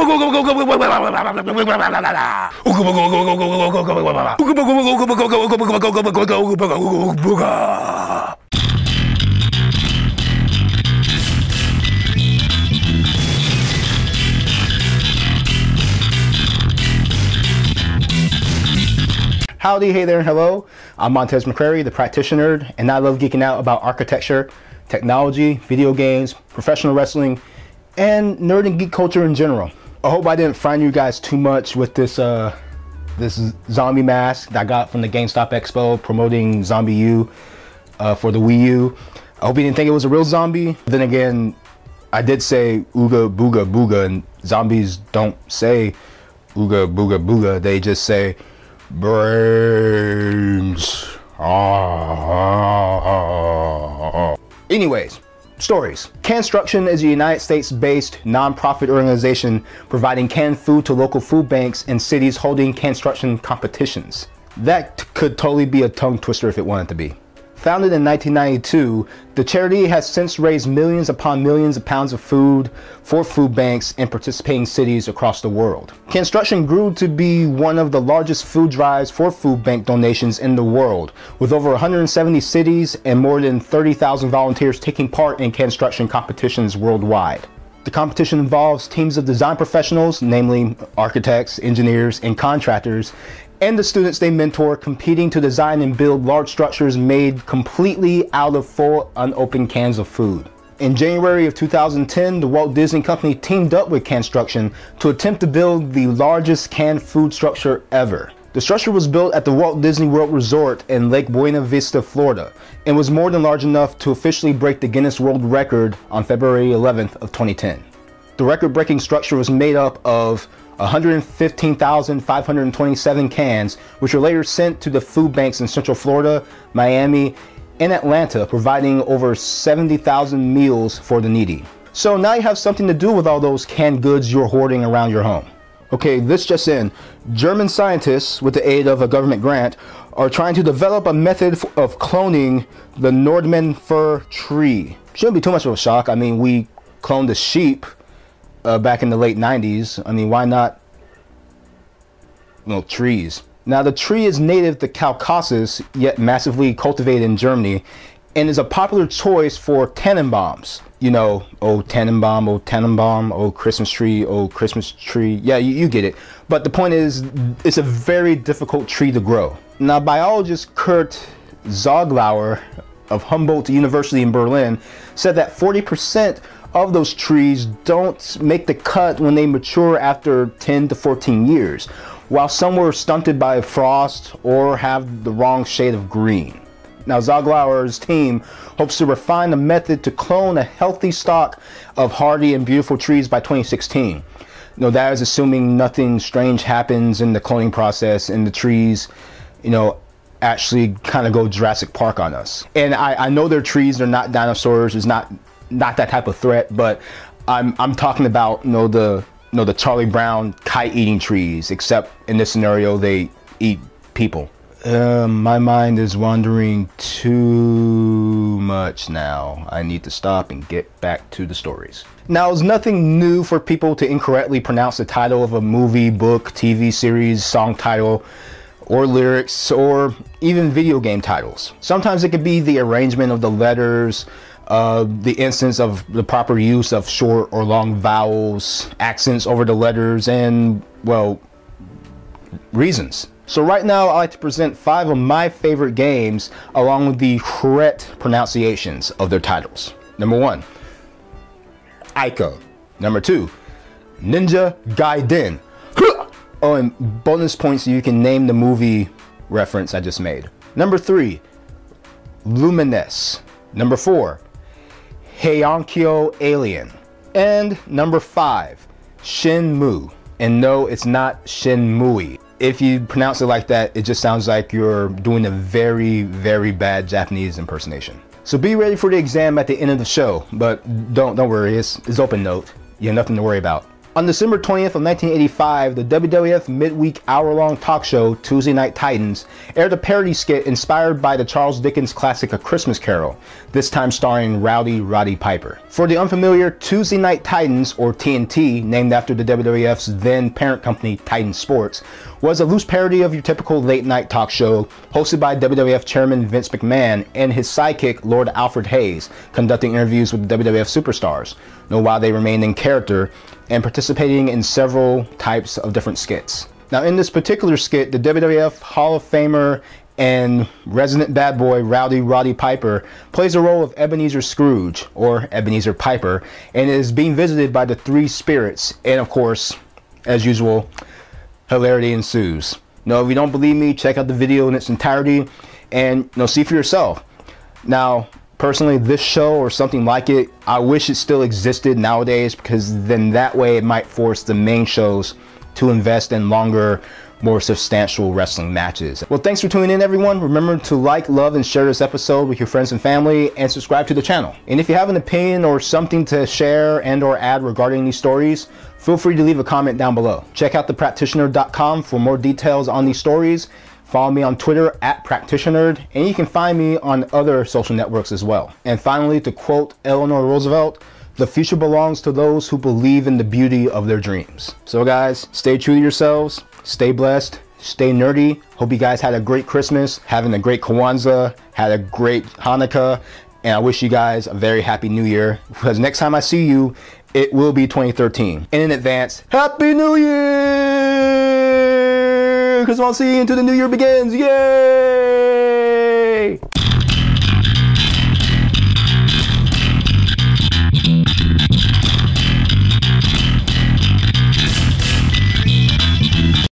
Howdy, hey there, and hello. I'm Montez McCrary, the practitioner, and I love geeking out about architecture, technology, video games, professional wrestling, and nerd and geek culture in general. I hope I didn't frighten you guys too much with this this zombie mask that I got from the GameStop Expo promoting ZombiU for the Wii U. I hope you didn't think it was a real zombie. Then again, I did say ooga booga booga, and zombies don't say ooga booga booga, they just say brains. Anyways, stories. Canstruction is a United States-based non-profit organization providing canned food to local food banks in cities holding Canstruction competitions. That could totally be a tongue twister if it wanted to be. Founded in 1992, the charity has since raised millions upon millions of pounds of food for food banks in participating cities across the world. Canstruction grew to be one of the largest food drives for food bank donations in the world, with over 170 cities and more than 30,000 volunteers taking part in Canstruction competitions worldwide. The competition involves teams of design professionals, namely architects, engineers, and contractors, and the students they mentor competing to design and build large structures made completely out of full unopened cans of food. In January of 2010, the Walt Disney Company teamed up with Canstruction to attempt to build the largest canned food structure ever. The structure was built at the Walt Disney World Resort in Lake Buena Vista, Florida, and was more than large enough to officially break the Guinness World Record on February 11th of 2010. The record-breaking structure was made up of 115,527 cans, which were later sent to the food banks in Central Florida, Miami, and Atlanta, providing over 70,000 meals for the needy. So now you have something to do with all those canned goods you're hoarding around your home. Okay, this just in. German scientists, with the aid of a government grant, are trying to develop a method of cloning the Nordmann fir tree. Shouldn't be too much of a shock. I mean, we cloned the sheep back in the late 90s. I mean, why not, trees? Now, the tree is native to Caucasus, yet massively cultivated in Germany, and is a popular choice for Tannenbaums. You know, oh Tannenbaum, oh Tannenbaum, oh Christmas tree, oh Christmas tree. Yeah, you get it. But the point is, it's a very difficult tree to grow. Now, biologist Kurt Zoglauer of Humboldt University in Berlin said that 40% of those trees don't make the cut when they mature after 10 to 14 years, while some were stunted by frost or have the wrong shade of green. Now, Zoglauer's team hopes to refine a method to clone a healthy stock of hardy and beautiful trees by 2016. That is assuming nothing strange happens in the cloning process and the trees, actually kind of go Jurassic Park on us. And I know they're trees, they're not dinosaurs, it's not that type of threat, but I'm talking about the Charlie Brown kite-eating trees, except in this scenario they eat people. My mind is wandering too much now. I need to stop and get back to the stories. Now, it's nothing new for people to incorrectly pronounce the title of a movie, book, TV series, song title, or lyrics, or even video game titles. Sometimes it could be the arrangement of the letters, the instance of the proper use of short or long vowels, accents over the letters, and, well, reasons. So right now, I like to present 5 of my favorite games along with the correct pronunciations of their titles. Number 1, Ico. Number 2, Ninja Gaiden. Oh, and bonus points so you can name the movie reference I just made. Number 3, Lumines. Number 4, Heiankyo Alien. And number 5, Shenmue. And no, it's not Shenmue. If you pronounce it like that, it just sounds like you're doing a very, very bad Japanese impersonation. So be ready for the exam at the end of the show, but don't worry, it's open note. You have nothing to worry about. On December 20th of 1985, the WWF midweek hour-long talk show, Tuesday Night Titans, aired a parody skit inspired by the Charles Dickens classic A Christmas Carol, this time starring Rowdy Roddy Piper. For the unfamiliar, Tuesday Night Titans, or TNT, named after the WWF's then parent company Titan Sports, was a loose parody of your typical late-night talk show hosted by WWF Chairman Vince McMahon and his sidekick Lord Alfred Hayes, conducting interviews with WWF superstars, while they remained in character, and participating in several types of different skits. Now, in this particular skit, the WWF Hall of Famer and resident bad boy Rowdy Roddy Piper plays the role of Ebenezer Scrooge, or Ebenezer Piper, and is being visited by the three spirits, and of course, as usual, hilarity ensues. Now, if you don't believe me, check out the video in its entirety and see for yourself. Now, personally, this show or something like it, I wish it still existed nowadays, because then that way it might force the main shows to invest in longer, more substantial wrestling matches. Well, thanks for tuning in, everyone. Remember to like, love, and share this episode with your friends and family, and subscribe to the channel. And if you have an opinion or something to share and or add regarding these stories, feel free to leave a comment down below. Check out thepractitioner.com for more details on these stories. Follow me on Twitter @PractitionNerd, and you can find me on other social networks as well. And finally, to quote Eleanor Roosevelt, "The future belongs to those who believe in the beauty of their dreams." So guys, stay true to yourselves, stay blessed, stay nerdy. Hope you guys had a great Christmas, having a great Kwanzaa, had a great Hanukkah, and I wish you guys a very happy New Year, because next time I see you, it will be 2013. And in advance, Happy New Year! Because I'll see you until the new year begins. Yay!